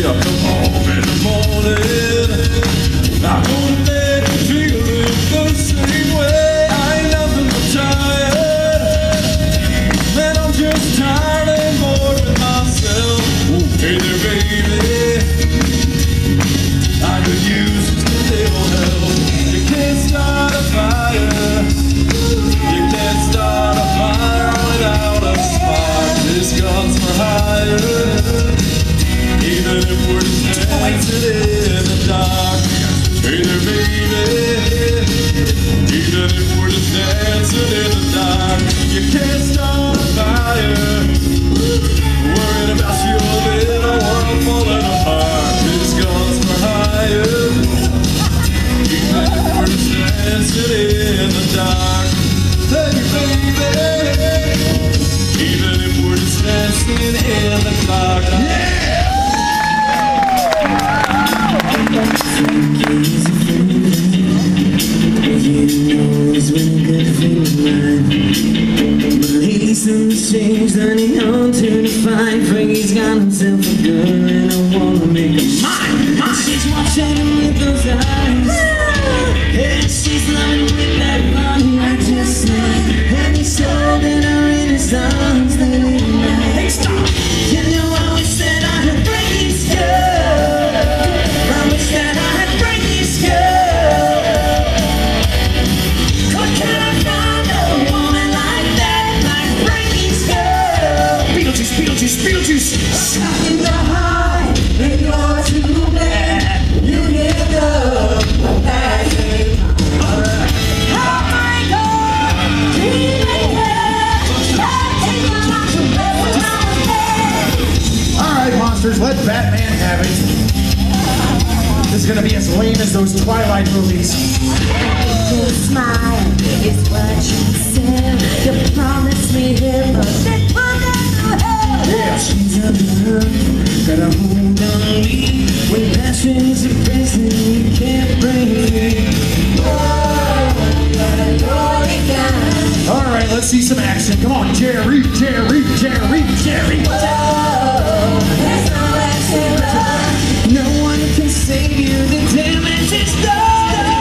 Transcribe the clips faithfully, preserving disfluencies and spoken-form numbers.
I come home in the morning, I'm gonna let you feel it the same way. I ain't nothing but tired, man, I'm just tired and bored with myself. Oh, hey there, baby, I could use just a little help. You can't start a fire, you can't start a fire without a spark. This gun's for hire, even if we're just dancing in the dark. Hey there, baby, even if we're just dancing in the dark. You can't start a fire, worried about your little world falling apart. This gun's for hire, even if we're just dancing in the dark. Hey baby, even if we're just dancing in the dark. Yeah! He's changed and he on to define. Frankie's got himself a girl and I wanna make her mine, mine. She's watching him with those eyes, and she's loving with that body I just said. And he's holding her in his arms late at night. Hey, stop! You know I wish that I had Frankie's girl. I wish that I had Frankie's girl. What can I find a woman like that, like Frankie's girl? Beetlejuice, Beetlejuice, Beetlejuice. Stuck in the heart, and you're too bad. You get love, but that's it. Oh my God, dream maker, take my life away when I'm dead. Alright, monsters, let Batman have it. This is gonna be as lame as those Twilight movies. Your smile is what you said. You promised me heaven, then put that to hell. Yeah. She's a love, gotta hold on me. When passion's a prison, you can't bring me. Alright, let's see some action. Come on, Jerry, Jerry, Jerry, Jerry. No one can save you, the damage is done.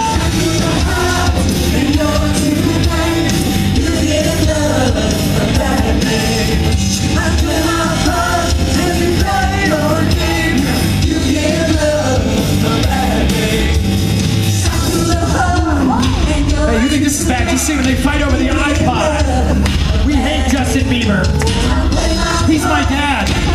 Hey, you think this is bad? Just see when they fight over the iPod. We hate Justin Bieber. He's my dad.